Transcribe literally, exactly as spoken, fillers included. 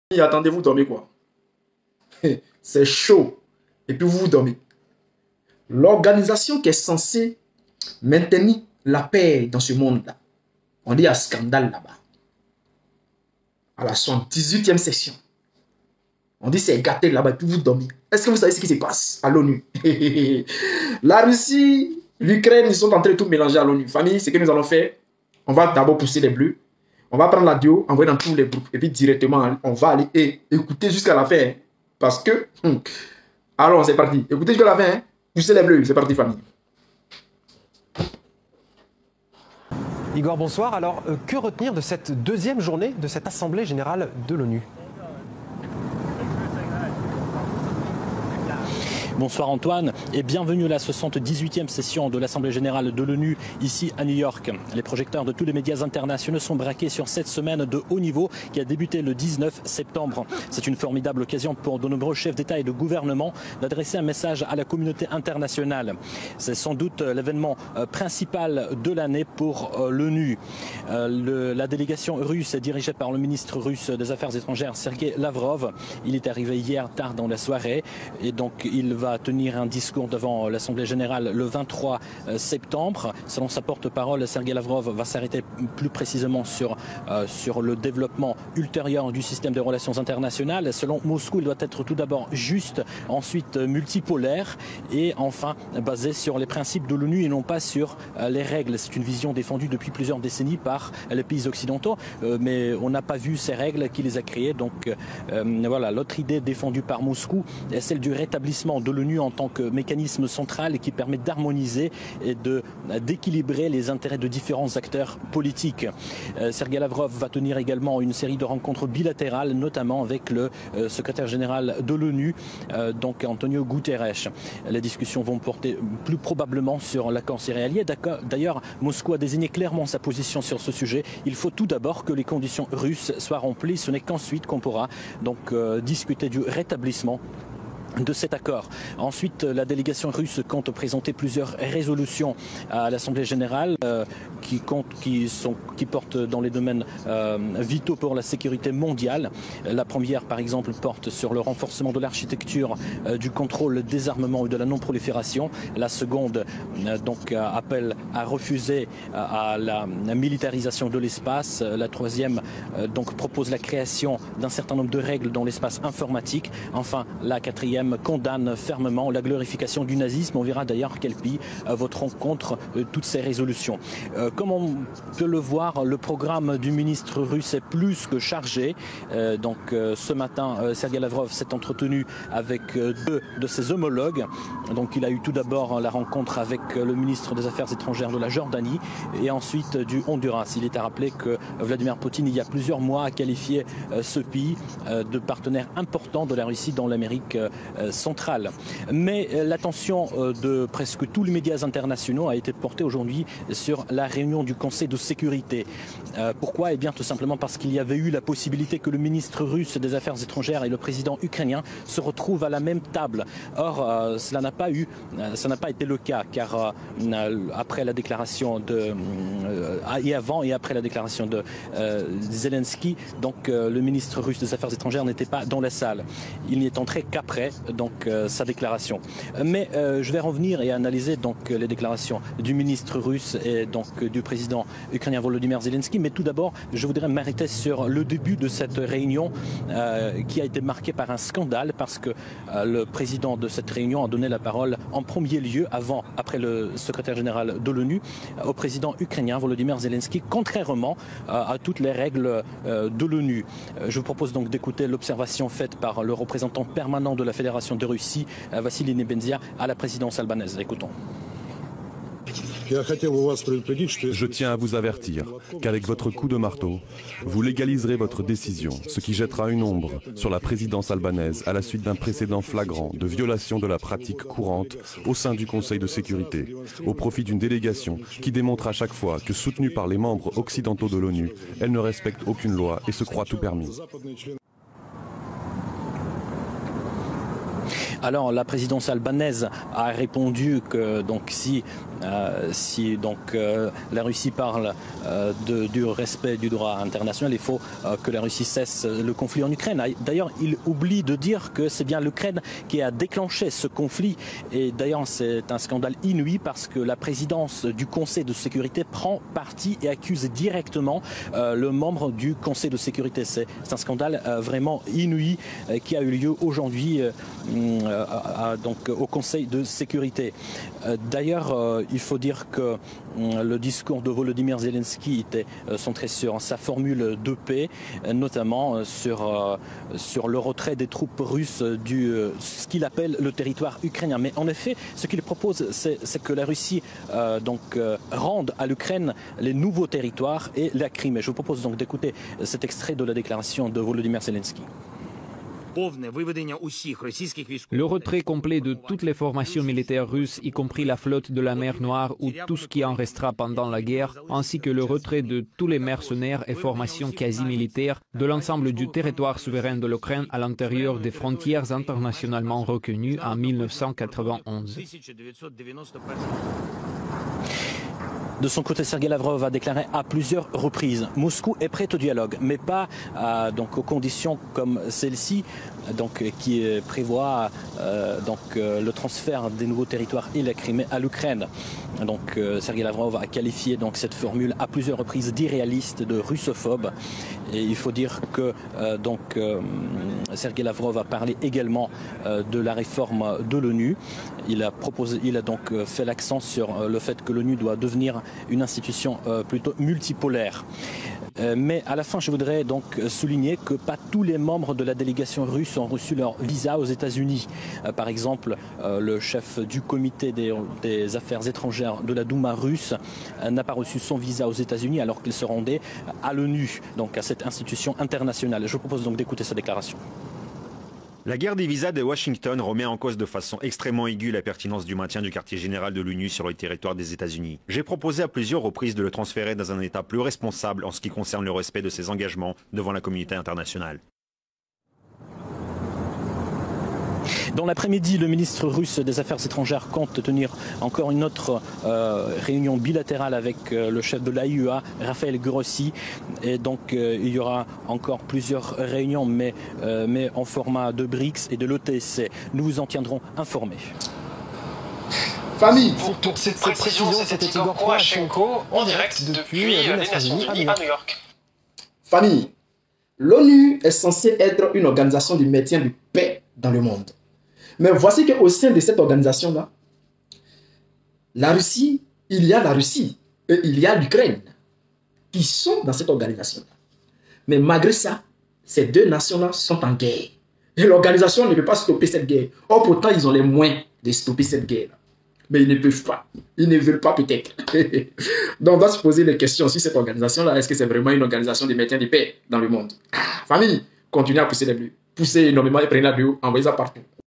Et attendez, vous dormez quoi? C'est chaud. Et puis vous vous dormez. L'organisation qui est censée maintenir la paix dans ce monde-là, on dit à scandale là-bas. À la soixante-dix-huitième session. On dit c'est gâté là-bas et puis vous dormez. Est-ce que vous savez ce qui se passe à l'ONU? La Russie, l'Ukraine, ils sont en train de tout mélanger à l'ONU. Famille, ce que nous allons faire, on va d'abord pousser les bleus. On va prendre l'audio, envoyer dans tous les groupes. Et puis directement, on va aller et écouter jusqu'à la fin. Parce que... Hum, alors, c'est parti. Écoutez jusqu'à la fin. Hein. Poussez les bleus. C'est parti, famille. Igor, bonsoir. Alors, euh, que retenir de cette deuxième journée de cette Assemblée générale de l'ONU ? Bonsoir Antoine et bienvenue à la soixante-dix-huitième session de l'Assemblée générale de l'ONU ici à New York. Les projecteurs de tous les médias internationaux sont braqués sur cette semaine de haut niveau qui a débuté le dix-neuf septembre. C'est une formidable occasion pour de nombreux chefs d'État et de gouvernement d'adresser un message à la communauté internationale. C'est sans doute l'événement principal de l'année pour l'ONU. La délégation russe est dirigée par le ministre russe des Affaires étrangères Sergueï Lavrov. Il est arrivé hier tard dans la soirée et donc il va va tenir un discours devant l'Assemblée générale le vingt-trois septembre. Selon sa porte-parole, Sergueï Lavrov va s'arrêter plus précisément sur, euh, sur le développement ultérieur du système de relations internationales. Selon Moscou, il doit être tout d'abord juste, ensuite multipolaire et enfin basé sur les principes de l'ONU et non pas sur euh, les règles. C'est une vision défendue depuis plusieurs décennies par les pays occidentaux, euh, mais on n'a pas vu ces règles qui les a créées. Donc euh, voilà, l'autre idée défendue par Moscou est celle du rétablissement de l'ONU en tant que mécanisme central qui permet d'harmoniser et de d'équilibrer les intérêts de différents acteurs politiques. Euh, Sergueï Lavrov va tenir également une série de rencontres bilatérales, notamment avec le euh, secrétaire général de l'ONU, euh, donc Antonio Guterres. Les discussions vont porter plus probablement sur l'accord céréalier. D'ailleurs, Moscou a désigné clairement sa position sur ce sujet. Il faut tout d'abord que les conditions russes soient remplies. Ce n'est qu'ensuite qu'on pourra donc euh, discuter du rétablissement de cet accord. Ensuite, la délégation russe compte présenter plusieurs résolutions à l'Assemblée générale euh, qui, compte, qui, sont, qui portent dans les domaines euh, vitaux pour la sécurité mondiale. La première, par exemple, porte sur le renforcement de l'architecture euh, du contrôle des armements et de la non-prolifération. La seconde, euh, donc, euh, appelle à refuser euh, à la, la militarisation de l'espace. La troisième, euh, donc, propose la création d'un certain nombre de règles dans l'espace informatique. Enfin, la quatrième condamne fermement la glorification du nazisme. On verra d'ailleurs quels pays euh, voteront contre euh, toutes ces résolutions. Euh, comme on peut le voir, le programme du ministre russe est plus que chargé. Euh, donc euh, ce matin, euh, Sergueï Lavrov s'est entretenu avec euh, deux de ses homologues. Donc il a eu tout d'abord la rencontre avec euh, le ministre des Affaires étrangères de la Jordanie et ensuite euh, du Honduras. Il est à rappeler que Vladimir Poutine, il y a plusieurs mois, a qualifié euh, ce pays euh, de partenaire important de la Russie dans l'Amérique euh, centrale. Mais l'attention de presque tous les médias internationaux a été portée aujourd'hui sur la réunion du Conseil de sécurité. Euh, pourquoi? Eh bien tout simplement parce qu'il y avait eu la possibilité que le ministre russe des Affaires étrangères et le président ukrainien se retrouvent à la même table. Or, euh, cela n'a pas eu, euh, ça n'a pas été le cas, car euh, après la déclaration de euh, et avant et après la déclaration de euh, Zelensky, donc euh, le ministre russe des Affaires étrangères n'était pas dans la salle. Il n'y est entré qu'après donc euh, sa déclaration. Mais euh, je vais revenir et analyser donc les déclarations du ministre russe et donc du président ukrainien Volodymyr Zelensky. Mais tout d'abord, je voudrais m'arrêter sur le début de cette réunion euh, qui a été marquée par un scandale parce que euh, le président de cette réunion a donné la parole en premier lieu, avant, après le secrétaire général de l'ONU, au président ukrainien Volodymyr Zelensky, contrairement euh, à toutes les règles euh, de l'ONU. Euh, je vous propose donc d'écouter l'observation faite par le représentant permanent de la Fédération de Russie, Vassili Nebenzia, à la présidence albanaise. Écoutons. Je tiens à vous avertir qu'avec votre coup de marteau, vous légaliserez votre décision, ce qui jettera une ombre sur la présidence albanaise à la suite d'un précédent flagrant de violation de la pratique courante au sein du Conseil de sécurité, au profit d'une délégation qui démontre à chaque fois que, soutenue par les membres occidentaux de l'ONU, elle ne respecte aucune loi et se croit tout permis. Alors la présidence albanaise a répondu que donc si euh, si donc euh, la Russie parle euh, de, du respect du droit international, il faut euh, que la Russie cesse le conflit en Ukraine. D'ailleurs, il oublie de dire que c'est bien l'Ukraine qui a déclenché ce conflit. Et d'ailleurs, c'est un scandale inouï parce que la présidence du Conseil de sécurité prend parti et accuse directement euh, le membre du Conseil de sécurité. C'est un scandale euh, vraiment inouï euh, qui a eu lieu aujourd'hui euh, euh, donc au Conseil de sécurité. Euh, D'ailleurs, euh, il faut dire que euh, le discours de Volodymyr Zelensky était euh, centré sur sa formule de paix, euh, notamment euh, sur, euh, sur le retrait des troupes russes du euh, ce qu'il appelle le territoire ukrainien. Mais en effet, ce qu'il propose, c'est que la Russie euh, donc, euh, rende à l'Ukraine les nouveaux territoires et la Crimée. Je vous propose donc d'écouter cet extrait de la déclaration de Volodymyr Zelensky. Le retrait complet de toutes les formations militaires russes, y compris la flotte de la mer Noire ou tout ce qui en restera pendant la guerre, ainsi que le retrait de tous les mercenaires et formations quasi-militaires de l'ensemble du territoire souverain de l'Ukraine à l'intérieur des frontières internationalement reconnues en mille neuf cent quatre-vingt-onze. De son côté, Sergei Lavrov a déclaré à plusieurs reprises: Moscou est prêt au dialogue, mais pas euh, donc aux conditions comme celle-ci, donc qui prévoit euh, donc euh, le transfert des nouveaux territoires et la Crimée à l'Ukraine. Donc euh, Sergei Lavrov a qualifié donc cette formule à plusieurs reprises d'irréaliste, de russophobe. Et il faut dire que euh, donc euh, Sergei Lavrov a parlé également euh, de la réforme de l'ONU. Il a proposé, il a donc fait l'accent sur euh, le fait que l'ONU doit devenir une institution euh, plutôt multipolaire. Euh, mais à la fin, je voudrais donc souligner que pas tous les membres de la délégation russe ont reçu leur visa aux États-Unis. Euh, par exemple, euh, le chef du comité des, des affaires étrangères de la Douma russe euh, n'a pas reçu son visa aux États-Unis alors qu'il se rendait à l'ONU, donc à cette institution internationale. Je vous propose donc d'écouter sa déclaration. La guerre des visas de Washington remet en cause de façon extrêmement aiguë la pertinence du maintien du quartier général de l'ONU sur le territoire des États-Unis. J'ai proposé à plusieurs reprises de le transférer dans un état plus responsable en ce qui concerne le respect de ses engagements devant la communauté internationale. Dans l'après-midi, le ministre russe des Affaires étrangères compte tenir encore une autre euh, réunion bilatérale avec euh, le chef de l'A I E A, Rafael Grossi. Et donc euh, il y aura encore plusieurs réunions, mais, euh, mais en format de BRICS et de l'O T S C. Nous vous en tiendrons informés. Famille. Pour, pour cette, cette précision, c'était Igor Poroshenko en direct depuis les Nations Unies à New York. Famille. L'ONU est censée être une organisation de maintien de paix dans le monde. Mais voici qu'au sein de cette organisation-là, la Russie, il y a la Russie et il y a l'Ukraine qui sont dans cette organisation-là. Mais malgré ça, ces deux nations-là sont en guerre. Et l'organisation ne peut pas stopper cette guerre. Or, pourtant, ils ont les moyens de stopper cette guerre. Mais ils ne peuvent pas. Ils ne veulent pas peut-être. Donc, on doit se poser les questions si cette organisation-là, est-ce que c'est vraiment une organisation de maintien de paix dans le monde? Ah, famille, continuez à pousser les bleus. Poussez énormément et prenez la bleue, envoyez ça partout.